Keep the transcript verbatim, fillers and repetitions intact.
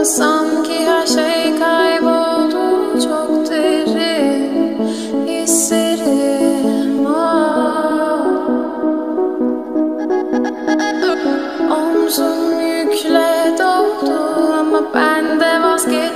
Sanki her şey kayboldu, çok derin hislerim. Oh. Omzum yükle doldu ama ben de vazgeçtim.